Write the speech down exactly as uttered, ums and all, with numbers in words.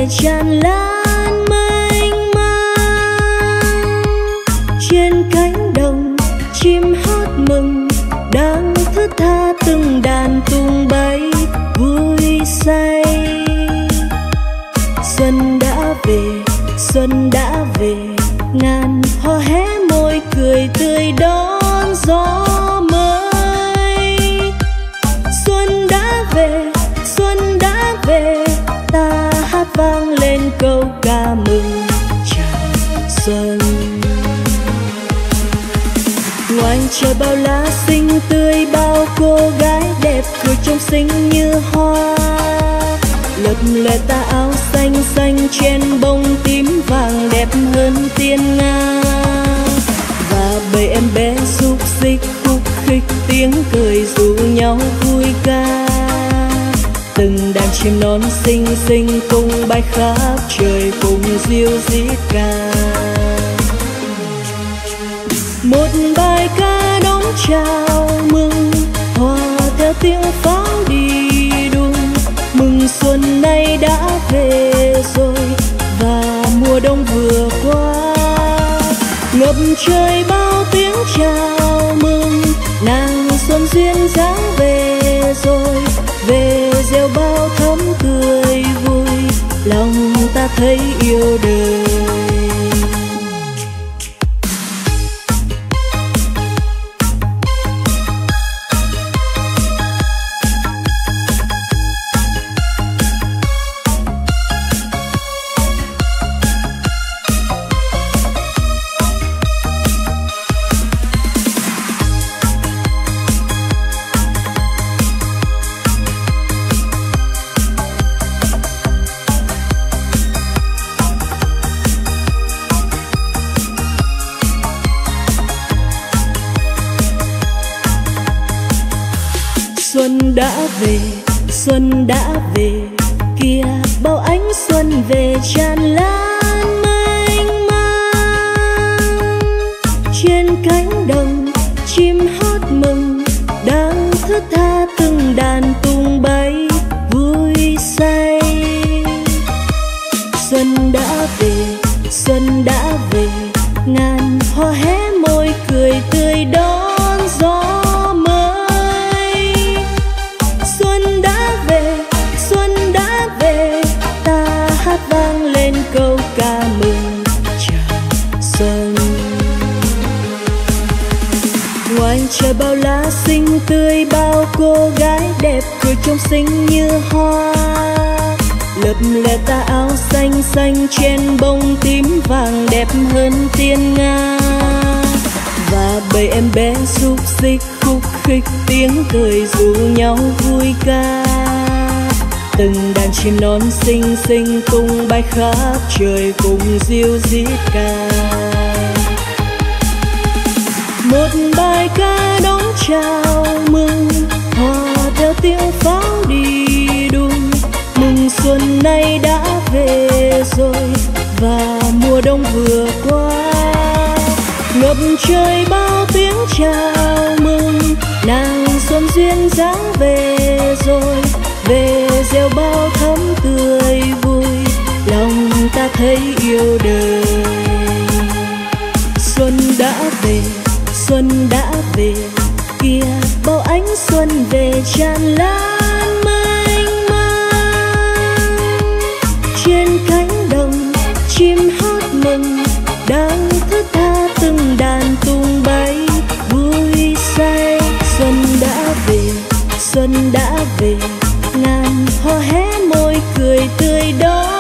về tràn lan mênh mang. Trên cánh đồng chim hót mừng đang thức tha từng đàn tung bay vui say. Xuân đã về, xuân đã về, ngàn hoa hé môi cười tươi đón gió mới. Xuân đã về, xuân đã về, ta hát vang lên câu ca mừng chào xuân. Ngoài trời bao lá xinh tươi, bao cô gái đẹp cười trong xinh như hoa. Lập lè tà áo xanh xanh trên bông tím vàng đẹp hơn tiên nga. Và bầy em bé xúc xích khúc khích tiếng cười rủ nhau vui ca. Từng đàn chim non xinh xinh cùng bay khắp trời cùng ríu rít ca. Một bài ca đón chào mừng hòa theo tiếng pháo đi đùng. Mừng xuân nay đã về rồi và mùa đông vừa qua. Ngập trời bao tiếng chào mừng, nàng xuân duyên dáng về rồi. Về reo bao thắm tươi vui, lòng ta thấy yêu đời. Xuân đã về, xuân đã về, kìa bao ánh xuân về tràn lan mênh mang. Trên cánh đồng chim hót mừng đang thức tha từng đàn tung bay vui say. Xuân đã về, xuân đã về, ngàn hoa hé môi cười tươi đón gió. Vang lên câu ca mừng chào xuân. Ngoài trời bao lá xinh tươi, bao cô gái đẹp cười trông xinh như hoa. Lập lè tà áo xanh xanh trên bông tím vàng đẹp hơn tiên nga. Và bầy em bé xúc xích khúc khích tiếng cười rủ nhau vui ca. Từng đàn chim non xinh xinh cùng bay khắp trời cùng ríu rít ca. Một bài ca đón chào mừng hòa theo tiếng pháo đi đùng. Mừng xuân nay đã về rồi và mùa đông vừa qua. Ngập trời bao tiếng chào mừng, nàng xuân duyên dáng về rồi. Về reo bao thắm tươi vui, lòng ta thấy yêu đời. Xuân đã về, xuân đã về, kìa bao ánh xuân về tràn lan mênh mang. Trên cánh đồng chim hót mừng đang thức tha từng đàn tung bay vui say. Xuân đã về, xuân đã về, ngàn hoa hé môi cười tươi đón